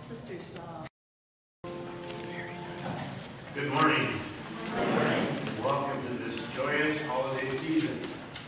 Sisters. Good morning. Good morning. Welcome to this joyous holiday season.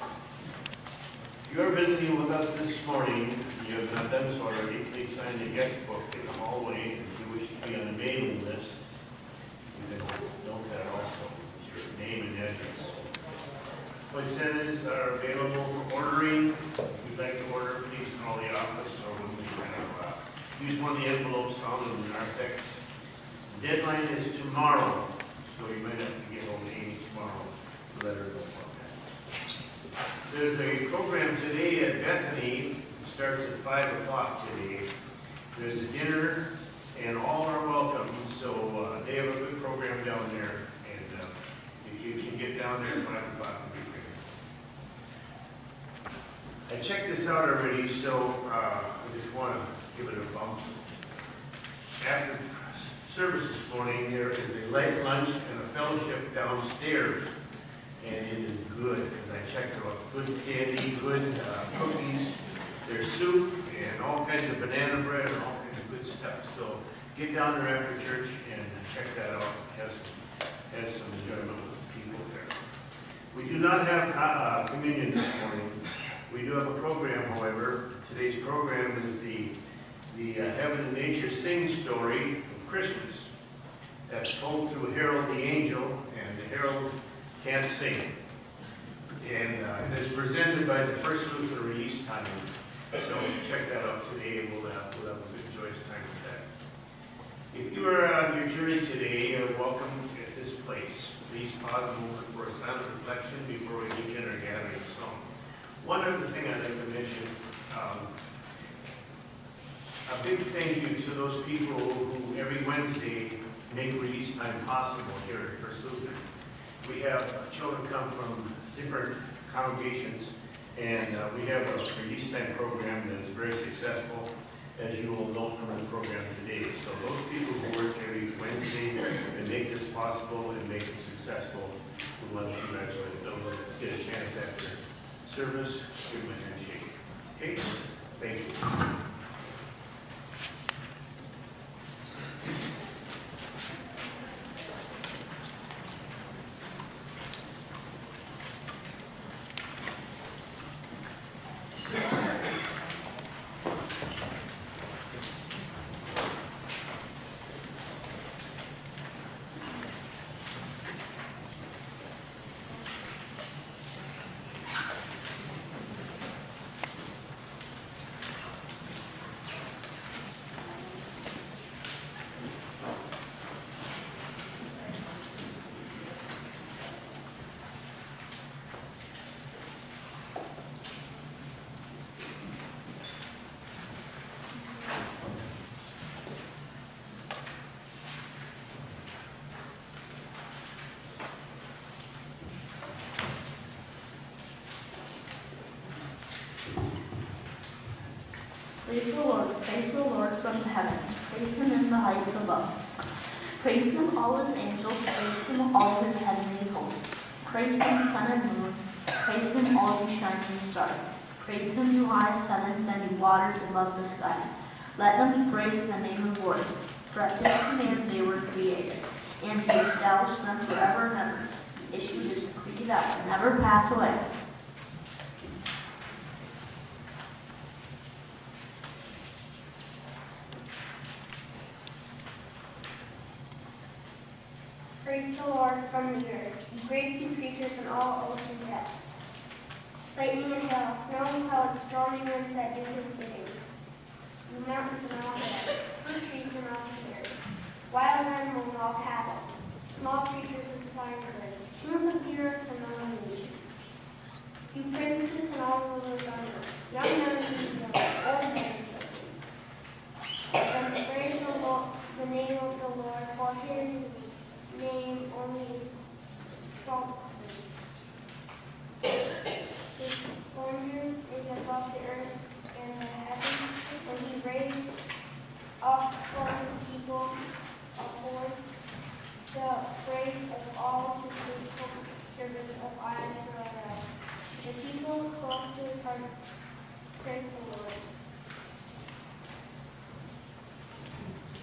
If you are visiting with us this morning, you have not done so already, please sign the guest book in the hallway. If you wish to be on the mailing list, you can note that also with your name and address. Placentas are available for ordering. If you'd like to order, please call the office or we can use one of the envelopes found in the narthex. The deadline is tomorrow, so you might have to get hold of Amy tomorrow to let her know about that. There's a program today at Bethany. It starts at 5 o'clock today. There's a dinner, and all are welcome. So they have a good program down there, and if you can get down there at 5 o'clock, it'll be great. I checked this out already, so I just want to give it a bump. After service this morning, there is a light lunch and a fellowship downstairs, and it is good, because I checked out good candy, good cookies, there's soup, and all kinds of banana bread, and all kinds of good stuff. So get down there after church and check that out. Has some enjoyment with people there. We do not have communion this morning. We do have a program, however. Today's program is the Heaven and Nature Sing story of Christmas. That's told through Harold the Angel, and the Harold can't sing. And it is presented by the First Lutheran Release Time. So check that out today, and we'll have a good joyous time with that. If you are on your journey today, welcome at this place. Please pause a moment for a silent reflection before we begin our gathering song. One other thing I'd like to mention, a big thank you to those people who every Wednesday make release time possible here at First Lutheran. We have children come from different congregations, and we have a release time program that is very successful, as you will know from the program today. So those people who work every Wednesday and make this possible and make it successful, we want to congratulate them. They'll get a chance after service, give them a handshake. Okay? Thank you. Praise the Lord from heaven. Praise him in the heights above. Praise him, all his angels. Praise him, all his heavenly hosts. Praise him, sun and moon. Praise him, all you shining stars. Praise him, you high heavens and you waters above the skies. Let them be praised in the name of the Lord. For at his command they were created, and he established them forever and ever. He issued his decree that will never pass away. Praise the Lord from the earth, you great sea creatures and all ocean depths. Lightning and hail, snow and clouds, stormy winds that do his bidding. You mountains and all hills, fruit trees and all cedars, wild animals and all cattle, small creatures and flying birds, kings of the earth and all nations. You princes and all rulers on earth, young men and young, old men and children. Then praise the name of the Lord, for his name only exalted. His splendor is above the earth and the heavens, and he raised up for his people upward the praise of all his faithful servants of eyes forever. The people close to his heart praise the Lord.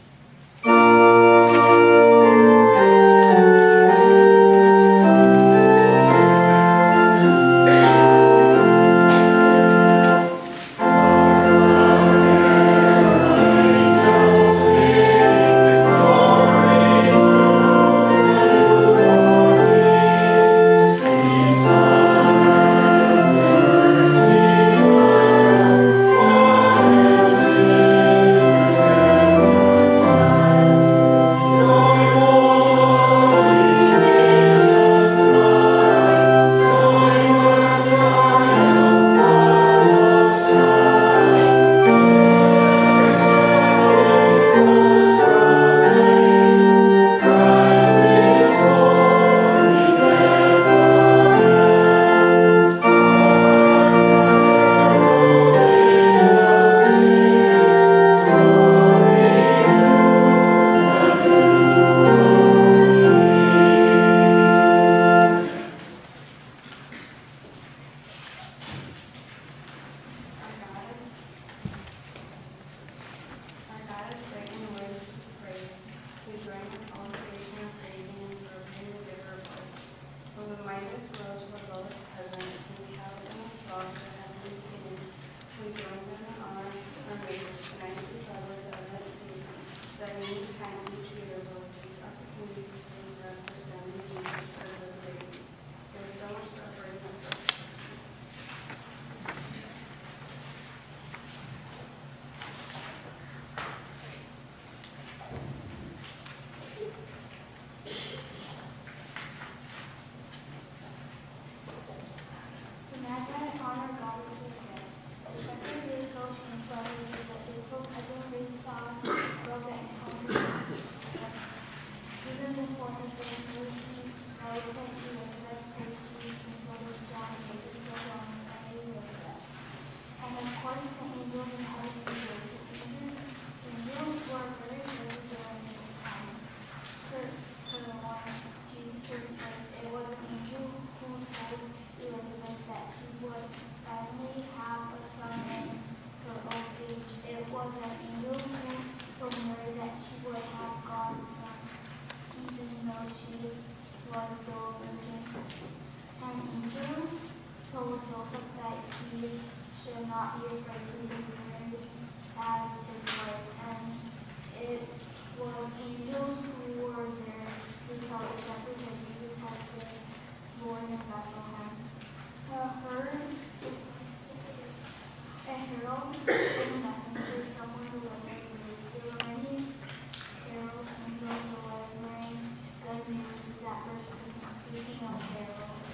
anytime each year will be opportunity to raise up for some reason for the living. There's so much suffering and frustrations. Imagine I honor God with your gifts. The shepherd is so changed by the years that April suddenly saw Roga and Thomas. Even before his graduation, Rose said he was the best place to be since Lord John made his still on and Elizabeth. And of course the angels in heaven rejoiced. The angels were very good during this time. For the one Jesus' birth, it was an angel who told Elizabeth that she would finally have a son in her old age. It was an angel who told Mary that she would have God's son, even though she was still a virgin. An angel told Joseph that he should not be afraid to be Mary as his wife, and it was angels who were there to tell the shepherds that Jesus had been born in Bethlehem. A herald and messenger, someone who was there were many herald angels delivering good news that first Christmas. Speaking of heralds,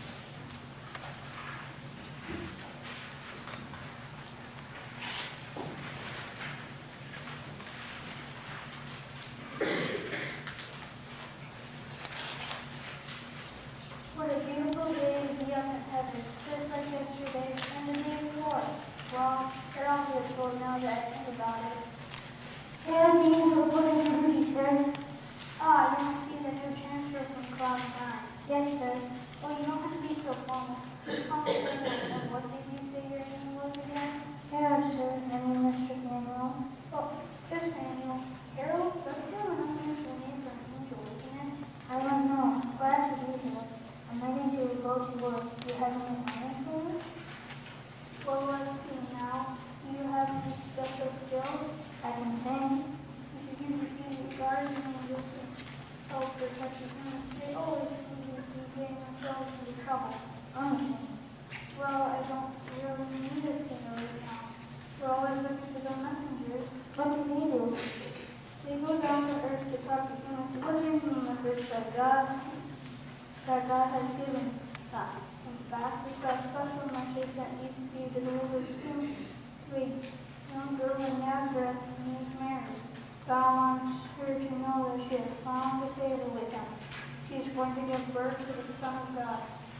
what a beautiful day to be up in heaven, just like yesterday and the day before. Well, it also is cold now that I think about it. Yeah, the angel put in your duty, sir. Ah, you must be the new transfer from Cloud 9. Yes, sir. Well, you don't have to be so formal. And what did you say your name was again? Yeah, sir. My name is Mr. Manuel. Oh, just Manuel. Harold, doesn't have an unusual name for an angel, isn't it? I don't know. Glad to be here. I'm ready to go to work. Do you have any assignments for me? Well, let's see now. Do you have any special skills? I can sing. You should use your guardian angels to help protect your parents. They always seem to be getting themselves into trouble. Honestly. Well, I don't really need a singer right now. We're always looking for the messengers. What do they do? They go down to earth to talk to humans. What is the message that God has given us? In fact, we've got a special message that needs to be delivered soon to a young girl in Nazareth named Mary. God wants her to know that she has found a favor with him. She is going to give birth to the Son of God.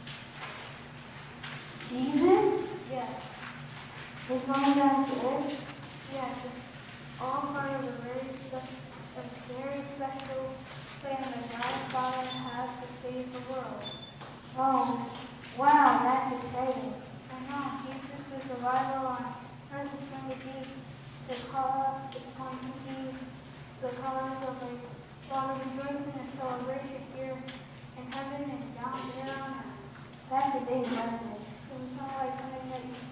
Jesus? Yes. Is going down to earth? Yes, it's all part of a very special plan that God Father has to save the world. Oh, wow, that's exciting. I know, Jesus' arrival on earth is going to be the cause of a lot of rejoicing and celebration here in heaven and down there on earth. That's a big message. Does it sound like something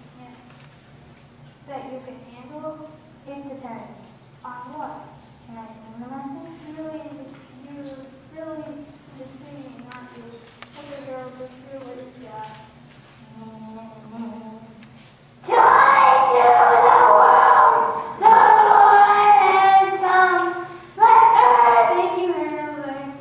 that you can handle? It depends. On what? Can I sing the message? You're really just singing, aren't you? Okay, girl, let's hear what you got. Joy to the world! The Lord has come! Let earth... Thank you, Harold.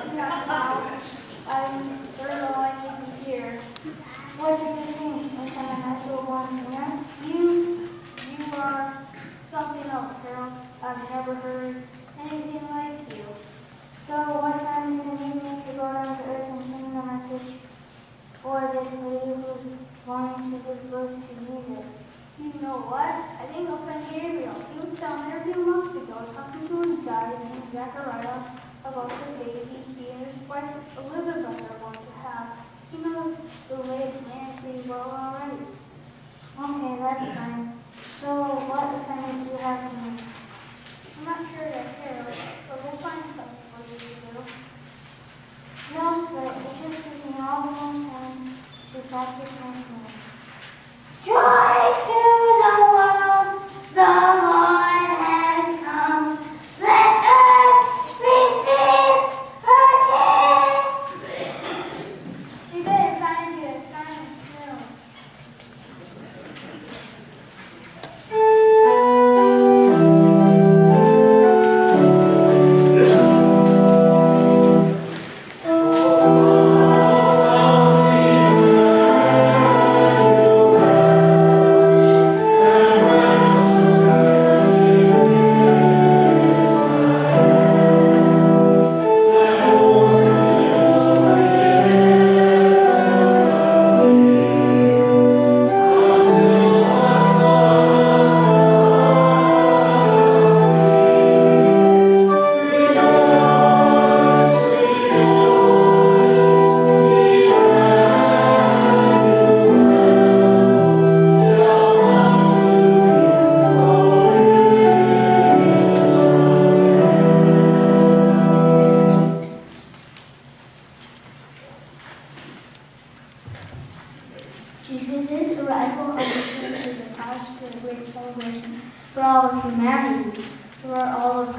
They're all I need to hear. What do you think? Am I a natural born singer? You are something else, Harold. I've never heard anything like you. So what time do you need me to go down to earth and sing the message for this lady who's wanting to give birth to Jesus? You know what? I think I'll send Gabriel. He was telling her a few months ago, talking to his dad named Zechariah about the baby he and his wife Elizabeth are going to have. He knows the lay of the land pretty well already. Okay, that's fine. So what assignment do you have for me? I'm not sure yet, Harold, but we'll find something for you to do. No sweat, it just gives me all the more time to practice my singing. Joy to the world, the Lord has come. Let earth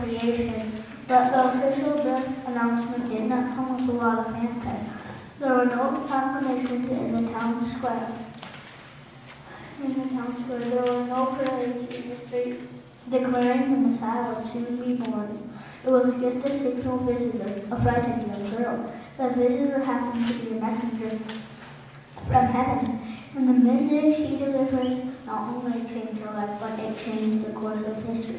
creation, but the official birth announcement did not come with a lot of fanfare. There were no proclamations in the town square. There were no parades in the street declaring the Messiah would soon be born. It was just a signal visitor, a frightened young girl. The visitor happened to be a messenger from heaven, and the message he delivered not only changed her life, but it changed the course of history.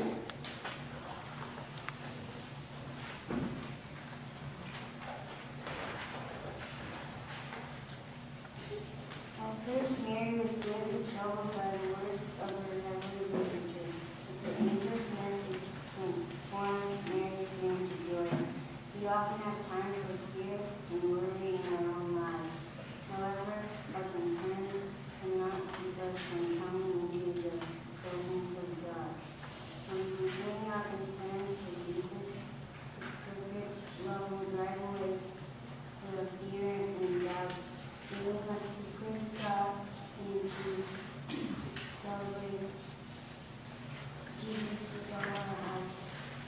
At first, Mary was greatly troubled by the words of her heavenly messenger, but the angel's message transformed Mary's pain to joy. We often have times of fear and worry in our own lives. However, our concerns cannot keep us from coming into the presence of God. When we bring our concerns to Jesus, His perfect love will drive away the fear and doubt, giving us to praise God and to celebrate Jesus with all our hearts.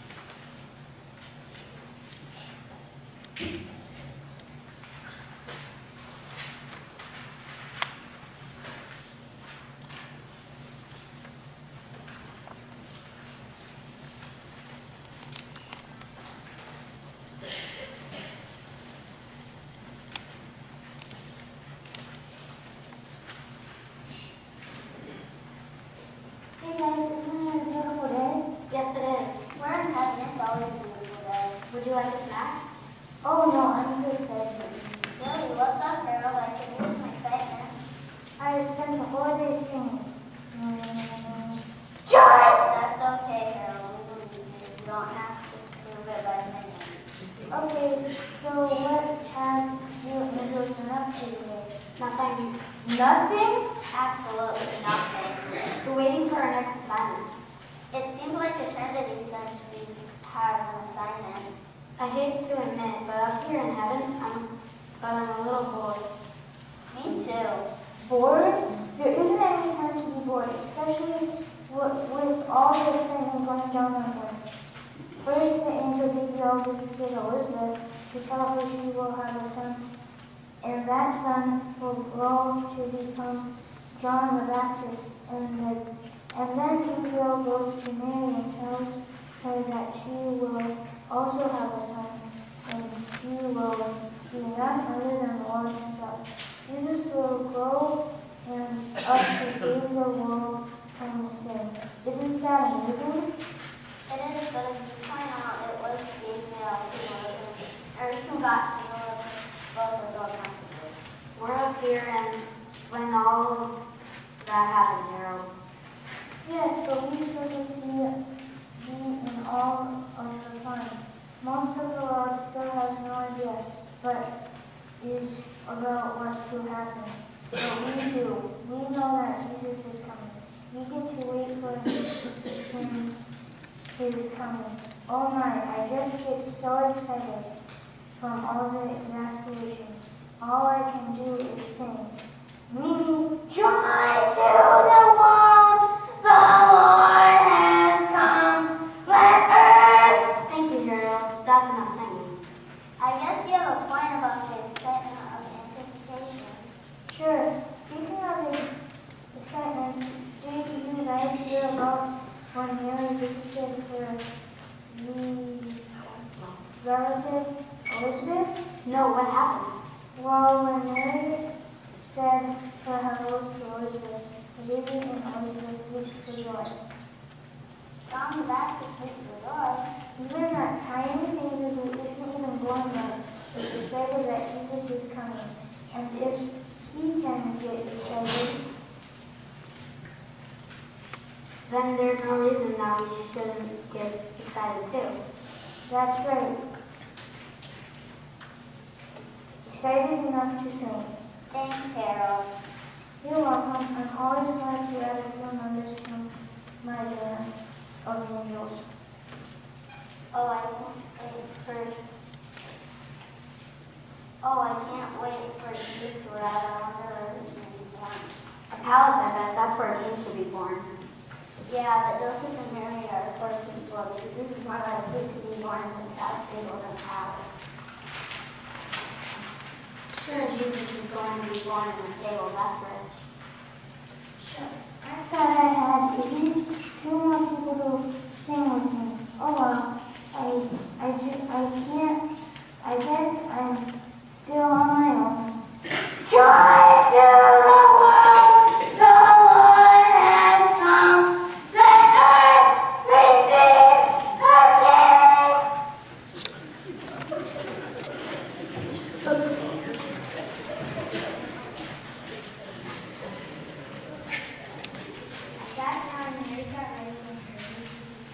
Hey guys, isn't it a beautiful day? Yes, it is. We're in heaven. It's always a beautiful day. Would you like a snack? Oh no, I'm good, Cedric. Really? What's up, Harold? I can use my excitement. I spent the whole day singing. Joy! That's okay, Harold. We believe you. You don't have to prove it by singing. Okay, so what have you angels been up to today? Nothing. Nothing? Absolutely nothing. We're waiting for our next assignment. It seems like the Trinity says we have an assignment. I hate to admit, but up here in heaven, I'm a little bored. Me too. Bored? There isn't any time to be bored, especially with all the excitement going down on earth. First, the angel Gabriel visited Elizabeth to tell her she will have a son, and that son will grow to become John the Baptist. And then Gabriel goes to Mary and tells her that she will also have a son, and he will be none other than the Lord himself. Jesus will grow and up to save the world from sin. Isn't that amazing? It is, but as you point out, it was Gabriel who got to know both of those messages. We're up here and when all that happened, Harold. Yes, but we still get to be in all of the fun. Most of the world still has no idea, but is about what to happen. But we do. We know that Jesus is coming. We get to wait for his coming. Oh my, I just get so excited from all the exasperation. All I can do is sing. Me, joy to the world, the Lord has come. Let earth. Thank you, Harold. That's enough singing. I guess you have a point about the excitement of anticipation. Sure. Speaking of excitement, did you guys hear about when Mary visited her relative Elizabeth? No, what happened? Well, when Mary said her hello to Elizabeth, the baby in Elizabeth reached for joy. John the Baptist reached for joy? Even that tiny baby who isn't even born yet is excited that Jesus is coming. And if he can get excited, then there's no reason that we shouldn't get excited too. That's right. Excited enough to sing. Thanks, Harold. You're welcome. I'm always glad to add a few members to my band of angels. Oh, I can't wait for Jesus to arrive. I wonder where he can be born. A palace, I bet. That's where a king should be born. Yeah, but Joseph and Mary are important people. Jesus is more likely to be born in the cow stable than Alex. Sure, Jesus is going to be born in the stable, that's right. Shucks, I thought I had at least 2 more people to sing with me. Oh well, I guess I'm still on my own. Joy to the world, the Lord has come. Let earth receive her King. At that time, Mary got ready and hurried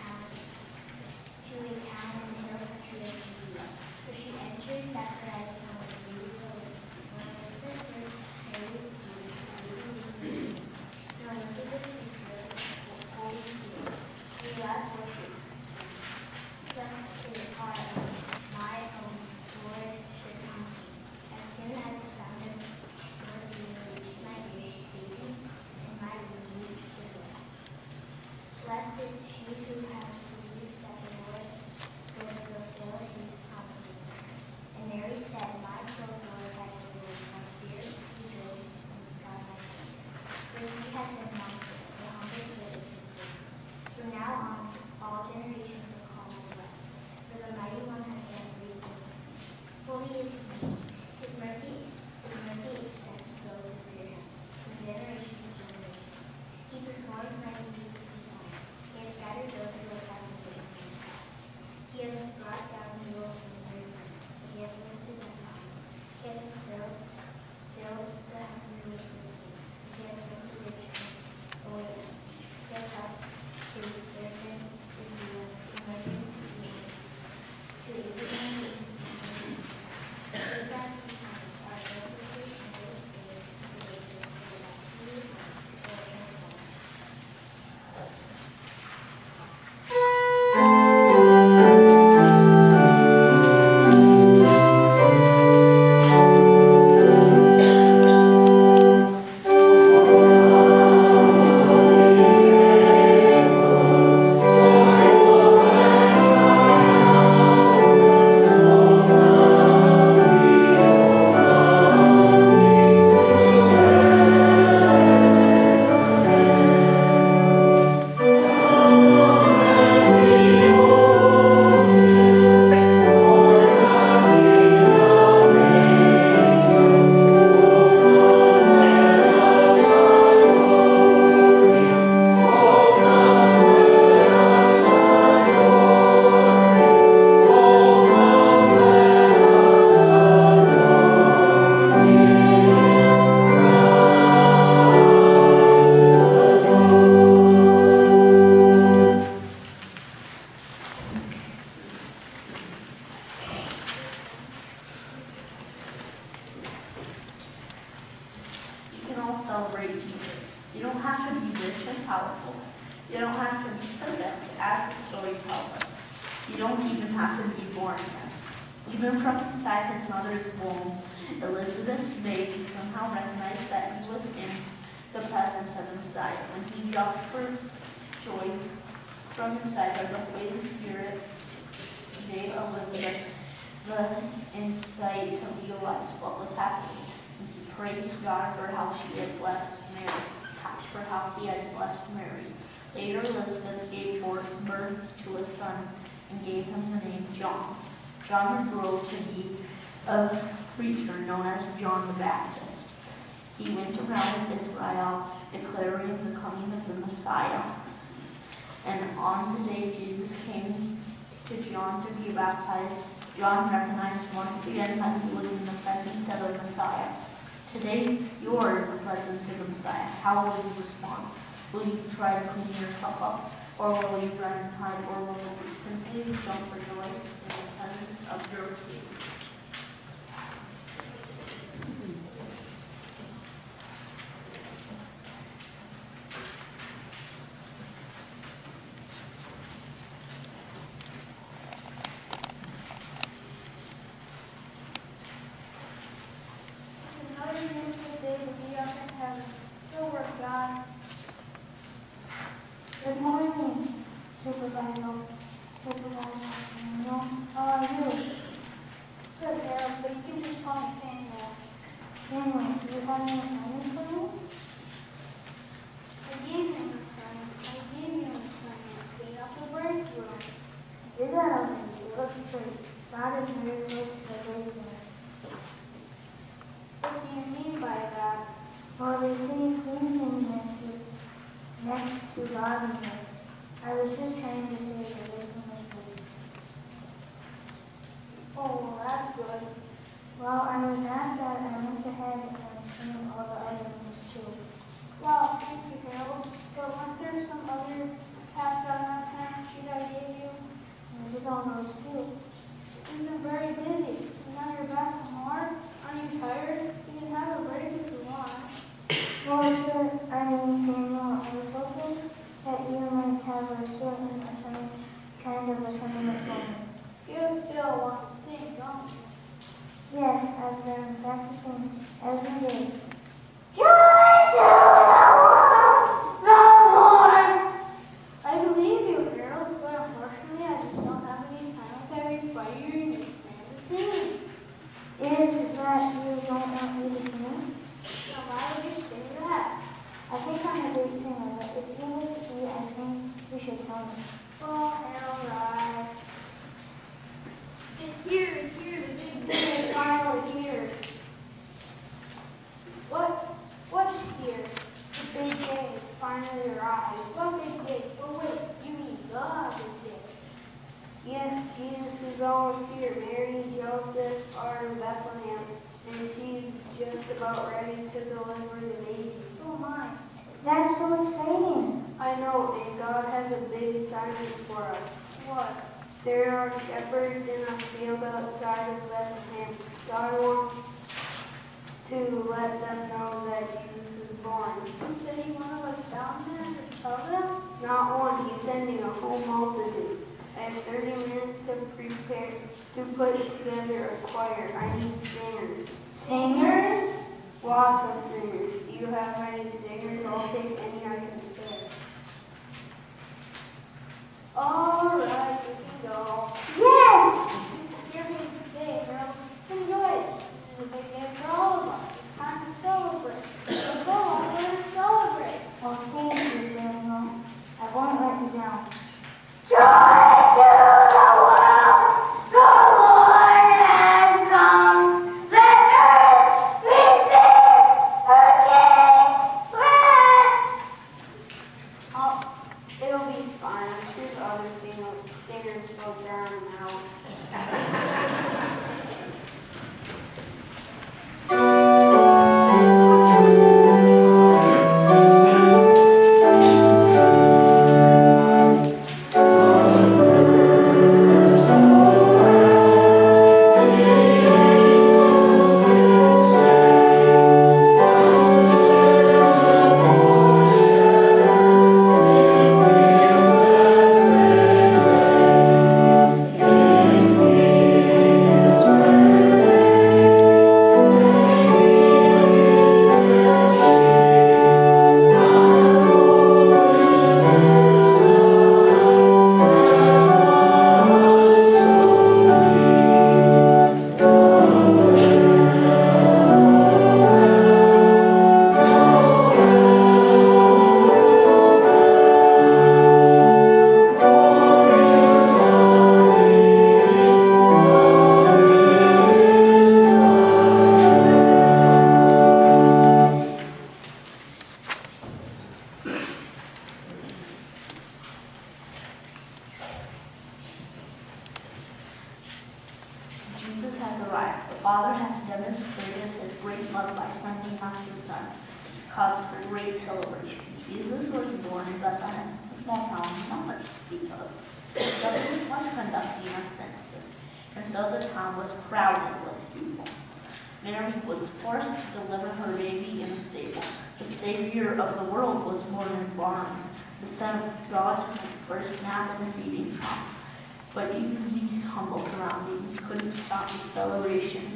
to a town in the hills of Judea. So she entered Zacharias' home and greeted Elizabeth. When Elizabeth heard Mary's greeting, when Elizabeth was filled with Holy Spirit, she left worship. Blessed is my own Lord should come. As soon as the sound of your being reached my ears, baby, and my womb was filled. Blessed is she who has believed that the Lord will fulfill his promises. And Mary said, my soul glorifies the Lord, my spirit rejoices in God my Savior. For he has been mindful of the humble spirit of his servant. From now on, all generations will call me blessed. For the mighty one has done great things. Holy is he. His mercy extends to those who fear him, from generation to generation. He performs mighty deeds with his arm. He has scattered those who are found in his path. He has brought down evils from the very first, and he has lifted them high. He has filled the heavenly with mercy, and he has sent the rich away them. He has helped his servant Israel, to measure the earth, to Abraham and his descendants. The things that he promised are perfectly and will stay to the ages, so that he will transform. You can all celebrate Jesus. You don't have to be rich and powerful. You don't have to be perfect, as the story tells us. You don't even have to be born again. Even from inside his mother's womb, Elizabeth's baby somehow recognized that he was in the presence of the Messiah. When he jumped for joy from inside, the Holy Spirit gave Elizabeth the insight to realize what was happening. And he praised God for how she had blessed Mary, for how he had blessed Mary. Later, Elizabeth gave birth to a son and gave him the name John. John would grow to be a preacher known as John the Baptist. He went around Israel declaring the coming of the Messiah. And on the day Jesus came to John to be baptized, John recognized once again that he was in the presence of the Messiah. Today, you are in the presence of the Messiah. How will you respond? Will you try to clean yourself up? Or will you run and hide? Or will you simply jump for joy in the presence of your King? How do you make the day to be up in heaven? Still work, God. Good great. God is very close to the laziness. What do you mean by that? Well, they say cleanliness is next to godliness. I was just trying to say that wisdom is great. Oh, well, that's good. Well, I was at that and I went ahead and cleaned all the other things too. Well, thank you, Harold. But weren't there some other tasks on that time sheet I gave you? I did all those too. You've been very busy. And now you're back from work. Aren't you tired? You can have a break if you want. Well, sir, I was hoping that you might have a certain kind of a sentiment for me. You still want to sing, don't you? Yes, I've been practicing every day. Joy to the Lord! I believe you, Harold, but unfortunately I just don't have any songs that require your unique man to sing. Is that you don't want me to sing? So why would you say that? I think I'm a great singer, but if you wish to see, I think you should tell me. Oh, Harold, right. It's here, the big day is finally here. What's here? The big day is finally arrived. What big day? Oh wait, you mean the big day. Yes, Jesus is almost here. Mary and Joseph are in Bethlehem, and she's just about ready to deliver the baby. Oh my, that's so exciting. I know, and God has a big assignment for us. What? There are shepherds in a field outside of Bethlehem. God wants to let them know that Jesus is born. Is sending one of us down there to tell them? Not one, he's sending a whole multitude. I have 30 minutes to prepare, to put together a choir. I need singers. Singers? Lots of singers. Do you have any singers? I'll take any I can spare. All right, you can go. Yes! This is your big day, Harold. Enjoy it. This is a big day for all of us. It's time to celebrate. So go on there and celebrate. Well, thank you, Daniel. I won't let you down. Joy to the world! The Lord has come. Let earth receive her King. It'll be fine. I'm sure other singers will drown him out. Jesus has arrived. The Father has demonstrated his great love by sending us the Son. It's cause for great celebration. Jesus was born in Bethlehem, a small town not much to speak of. The government was conducting a census, and so the town was crowded with people. Mary was forced to deliver her baby in a stable. The Savior of the world was born in a barn. The Son of God took his first nap in a feeding trough. But even these humble surroundings couldn't stop the celebration.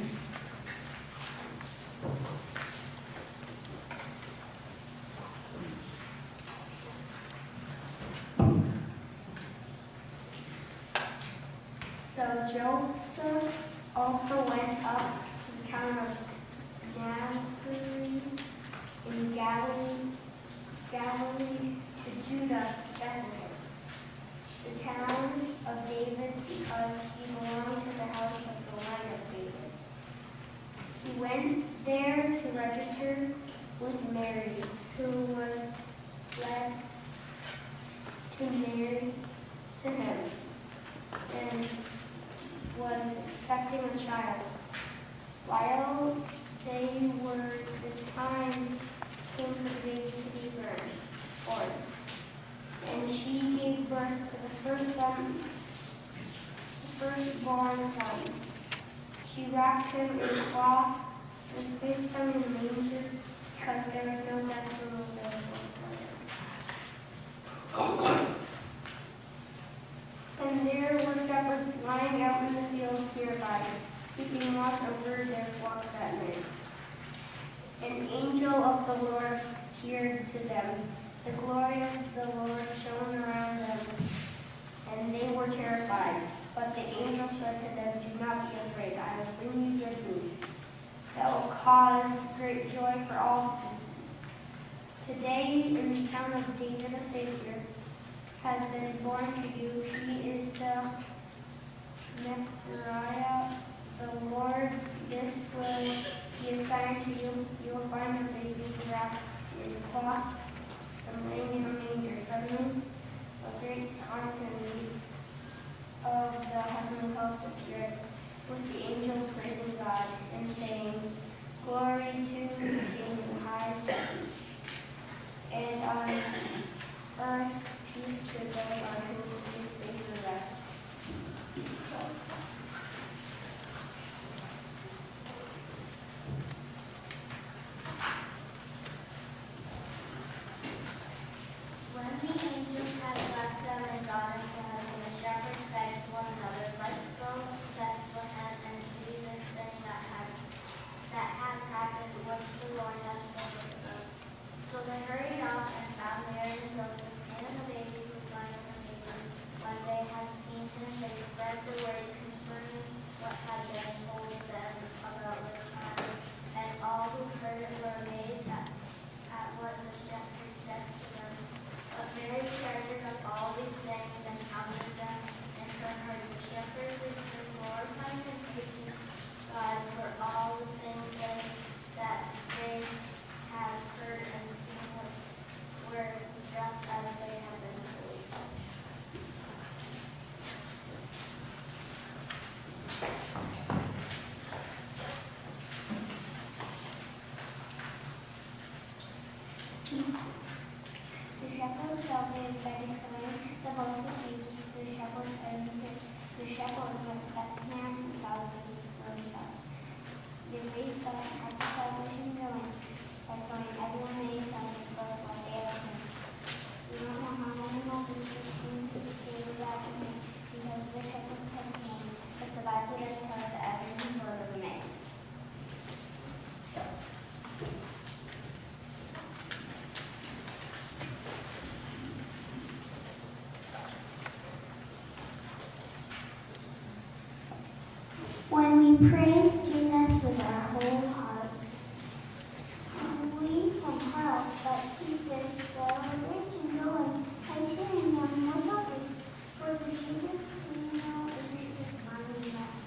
So Joseph also went up to the town of Nazareth in Galilee to Judah, Bethlehem, the town of David, because he belonged registered with Mary, who was led to marry to him and was expecting a child. While they were, the time came for the baby to be born. And she gave birth to the firstborn son. She wrapped him in cloth and placed him in a manger because there was no nest room available for them. And there were shepherds lying out in the fields nearby, keeping watch over their flocks at night. An angel of the Lord appeared to them. The glory of the Lord shone around them, and they were terrified. But the angel said to them, "Do not be afraid. I will bring you good news that will cause great joy for all people. Today, in the town of David, a Savior has been born to you. He is the Messiah, the Lord. This will be a sign to you. You will find a baby wrapped in cloth and laying in a manger." Suddenly, a great company of the heavenly host appeared, with the angels praising God and saying, "Glory to the King in the highest heavens, and on earth peace to those on whom his favor rests." When the angels had left them and gone into heaven, the shepherds said to one another, "Let's go to Bethlehem and see this thing that has happened, which the Lord has told us." So they hurried off and found Mary and Joseph and the baby who was lying in the manger. When they had seen him, they spread the word concerning what had been told them about this child. And all who heard it were amazed at what the shepherds said to them. But Mary treasured up all these things and pondered them in her heart. The shepherds returned glorifying and praising God for all the things that they had heard and seen were just as they had been told. The shepherds shall be excited coming, the voice of Jesus, the shepherds went to Bethlehem and saw the baby where he was. They praised God and had the salvation going, by going everyone made excited for what they had seen. We don't know how many more Jesus came to the city that evening because the shepherds had came, but the Bible does tell us that everything was amazed. When we praise Jesus with our whole hearts, we can help but keep this celebration going by sharing them with others. For the Jesus we know isn't just one we love.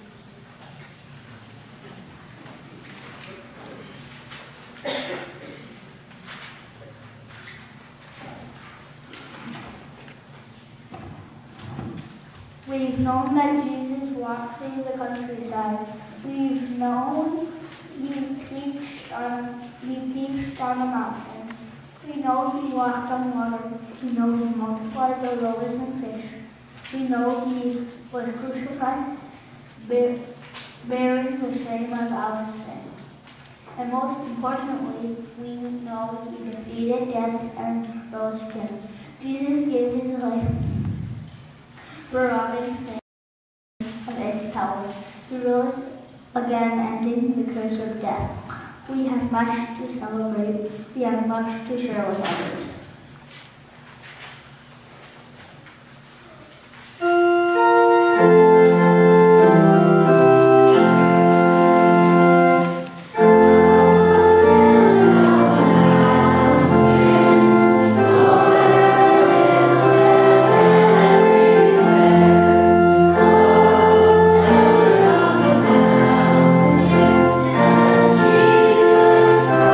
We've known that Jesus walked through the countryside. We've known he preached on the mountains. We know he walked on water. We know he multiplied the loaves and fish. We know he was crucified, bearing the shame of our sin. And most importantly, we know he defeated death and rose again. Jesus gave his life for robbing sin of its power. He rose again, ending the curse of death. We have much to celebrate. We have much to share with others. Jesus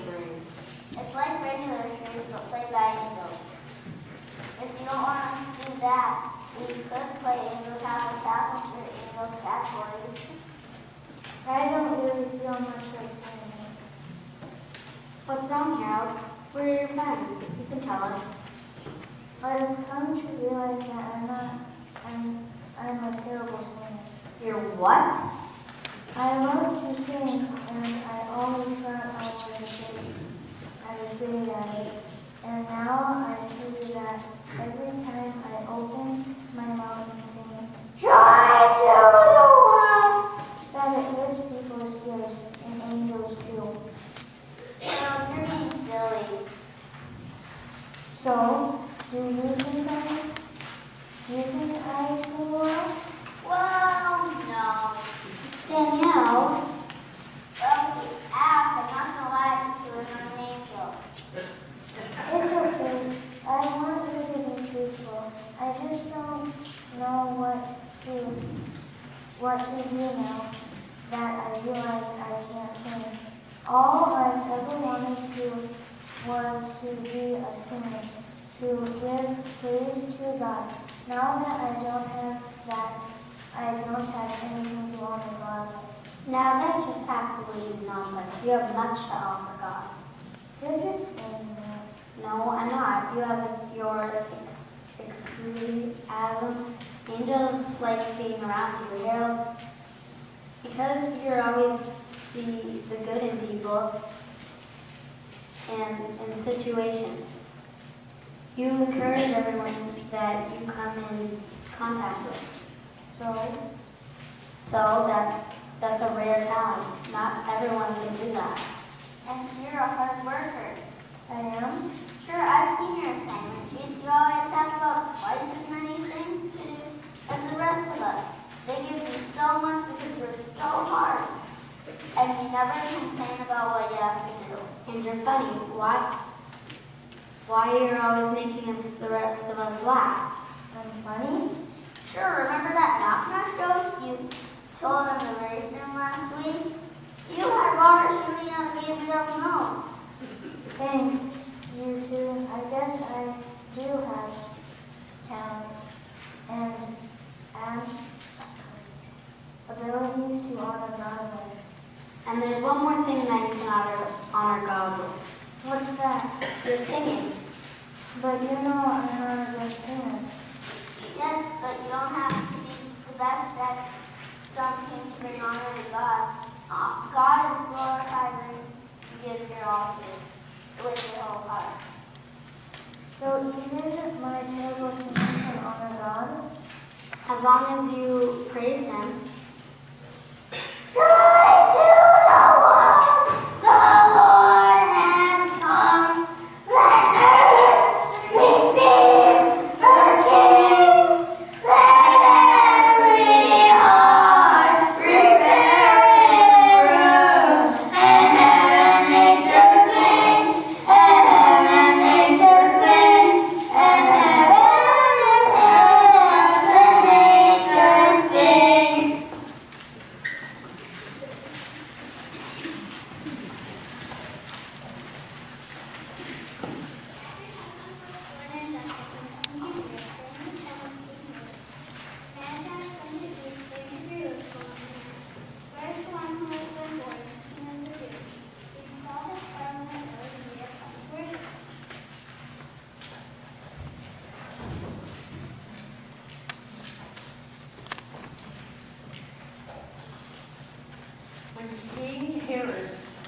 trains. It's like regular trains, but played by angels. If you don't want to do that, we could play Angels Have a Staff with your Angels categories. I don't really feel much like singing. What's wrong, Harold? We're your friends. You can tell us. I've come to realize that I'm a terrible singer. You're what? I love to sing, and I always thought I was great at it. And now I see that every time I open my mouth and sing, "Joy to the world," that it lifts people's ears, and angels too. Well, you're being silly. So, do you think I sing well? Well, no. Danielle, Well, you asked. I'm not going to lie to you. I'm an angel. It's okay. I want you to be truthful. I just don't know what to do now that I realize I can't sing. All I've ever wanted to was to be a singer, to give praise to God. Now that I don't have that, I don't have anything to honor God with. now that's just absolute nonsense. You have much to offer God. You're just saying that. No, I'm not. You have your enthusiasm. Angels like being around you, Harold. Because you always see the good in people and in situations. You encourage everyone that you come in contact with. So that's a rare talent. Not everyone can do that. And you're a hard worker. I am? Sure, I've seen your assignment sheets. You always have about twice as many things to do as the rest of us. They give you so much because we're so hard. And you never complain about what you have to do. And you're funny. Why you're always making the rest of us laugh? I'm funny? Sure, remember that knock-knock joke you told in the race room last week? You had water shooting out of Gabriel's nose. Thanks, you two. I guess I do have talent and abilities to honor God with. And there's one more thing that you can honor God with. What's that? Your singing. But you know I'm not a good singer. Yes, but you don't have to be the best at something to bring honor to God. God is glorified when you give your all to it with your whole heart. So even my terrible singing can honor God? As long as you praise Him. Joy to the world, the Lord has come. Let earth receive her King. Let every heart prepare in room. And heaven nature sing, and heaven nature sing, and heaven nature sing. When King Herod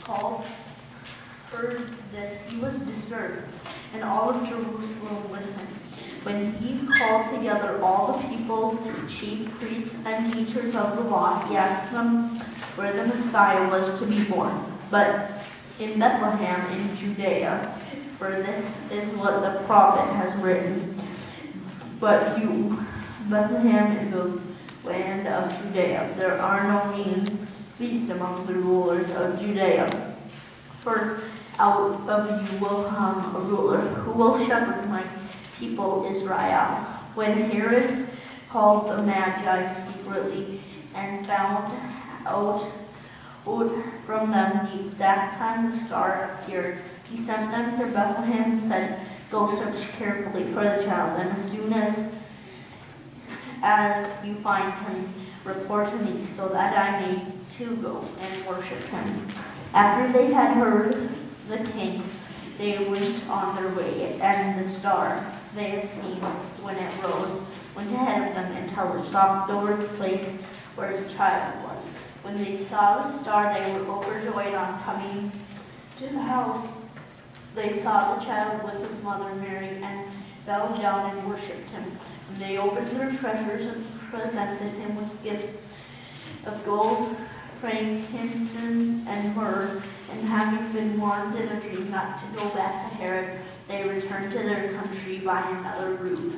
heard this, he was disturbed, and all of Jerusalem with him. When he called together all the people's chief priests and teachers of the law, he asked them where the Messiah was to be born. But in Bethlehem in Judea, for this is what the prophet has written. But you, Bethlehem, in the land of Judea, there are no means feast among the rulers of Judea. For out of you will come a ruler who will shepherd my people Israel. When Herod called the Magi secretly and found out from them the exact time the star appeared. He sent them to Bethlehem and said, "Go search carefully for the child, and as soon as you find him, report to me, so that I may too go and worship him." After they had heard the king, they went on their way, and the star they had seen when it rose went ahead of them until it stopped over the place where the child was. When they saw the star, they were overjoyed. On coming to the house, they saw the child with his mother Mary and fell down and worshipped him. And they opened their treasures and presented him with gifts of gold, frankincense, and myrrh. And having been warned in a dream not to go back to Herod, they returned to their country by another route.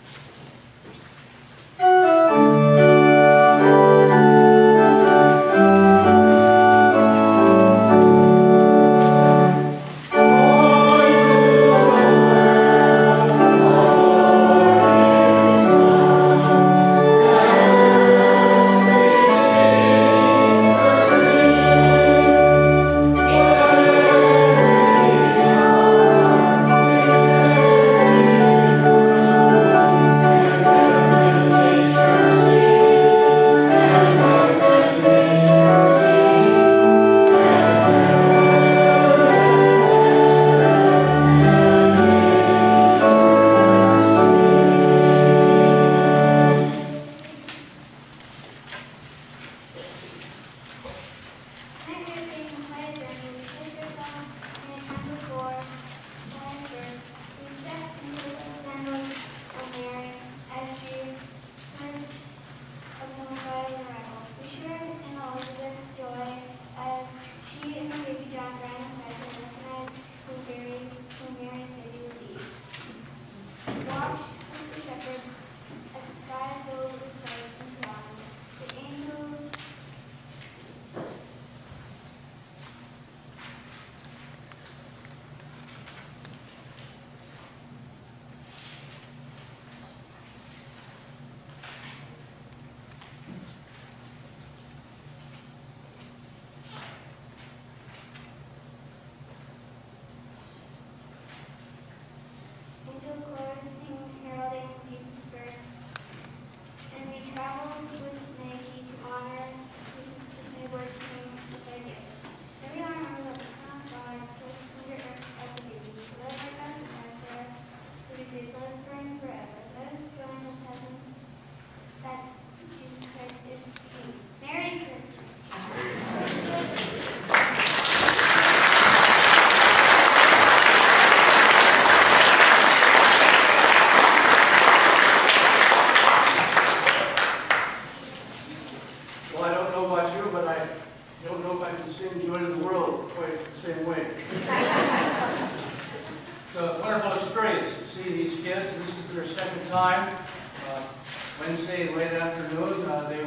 Wednesday late afternoon, they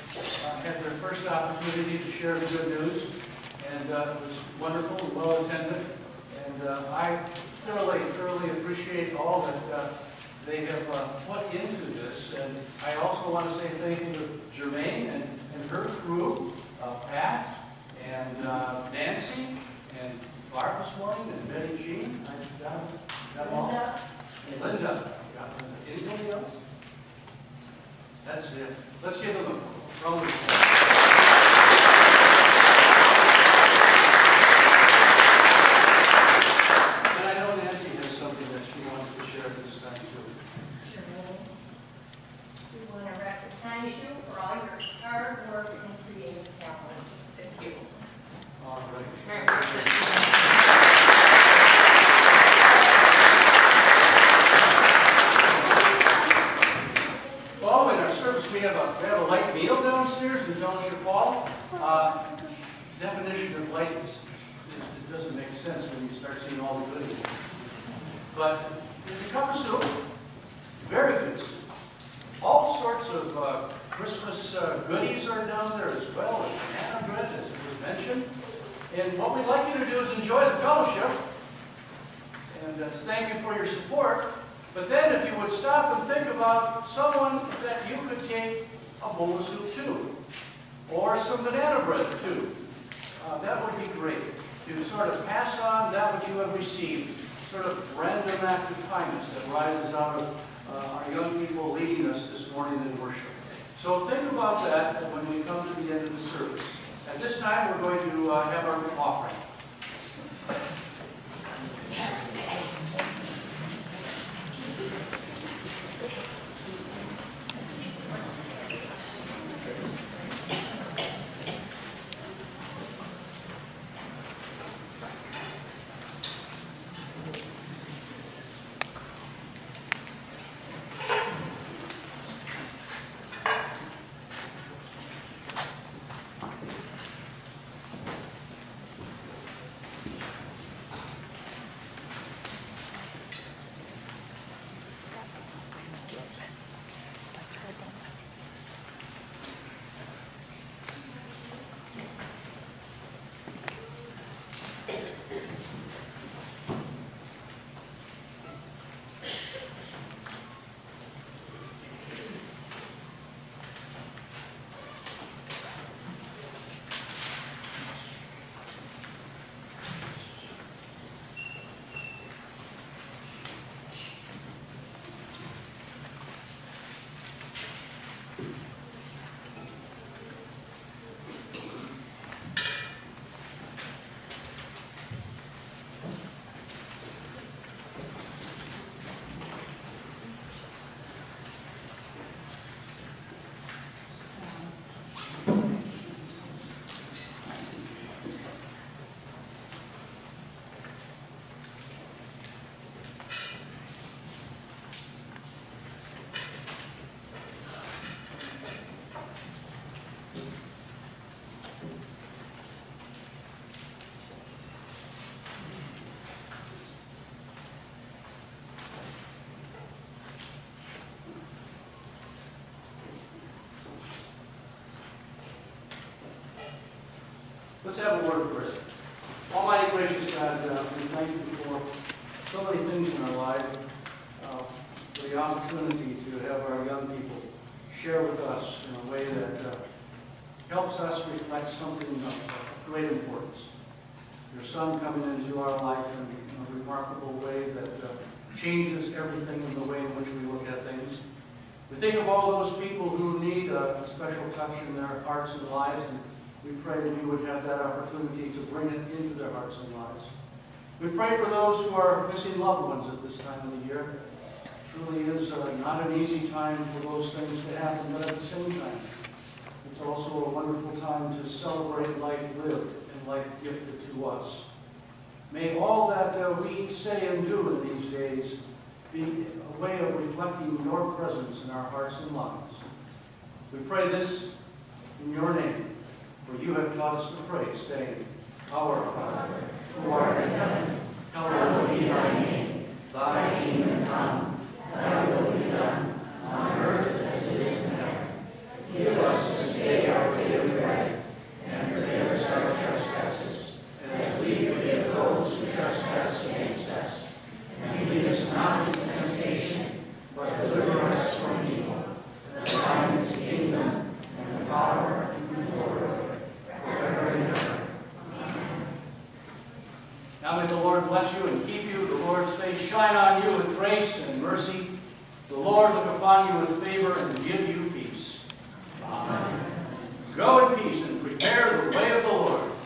had their first opportunity to share the good news, and it was wonderful and well attended. And I thoroughly appreciate all that they have put into this. And I also want to say thank you to Jermaine and her crew, Pat and Nancy and Barb this morning and Betty Jean. I got them all. And Linda. Anybody else? That's it. Let's give them a round of applause. And I know Nancy has something that she wants to share this time too. Sure. We want to recognize you for all your hard work and creative talent. Thank you. All right. We have a light meal downstairs in the fellowship hall. Definition of light it doesn't make sense when you start seeing all the goodies. But it's a cup of soup, very good soup. All sorts of Christmas goodies are down there as well, and banana bread, as it was mentioned. And what we'd like you to do is enjoy the fellowship, and thank you for your support. But then if you would stop and think about someone that you could take a bowl of soup to, or some banana bread to, that would be great. To sort of pass on that which you have received, sort of random act of kindness that rises out of our young people leading us this morning in worship. So think about that when we come to the end of the service. At this time, we're going to have our offering. Let's have a word of prayer. Almighty gracious God, we thank you for so many things in our life, for the opportunity to have our young people share with us in a way that helps us reflect something of great importance. Your Son coming into our life in a remarkable way that changes everything in the way in which we look at things. We think of all those people who need a special touch in their hearts and lives, and we pray that you would have that opportunity to bring it into their hearts and lives. We pray for those who are missing loved ones at this time of the year. It truly is not an easy time for those things to happen, but at the same time, it's also a wonderful time to celebrate life lived and life gifted to us. May all that we say and do in these days be a way of reflecting your presence in our hearts and lives. We pray this in your name, for you have taught us to pray, saying, Our Father, who art in heaven, hallowed be thy name. Thy kingdom come, thy will be done, on earth as it is in heaven. Give us this day our daily bread, and forgive us our trespasses, as we forgive those who trespass against us. And lead us not into temptation, but deliver us from evil. For thine is the kingdom, and the power, and the glory, forever and ever. Amen. Now may the Lord bless you and keep you. The Lord's face shine on you with grace and mercy. The Lord look upon you with favor and give you peace. Amen. Go in peace and prepare the way of the Lord.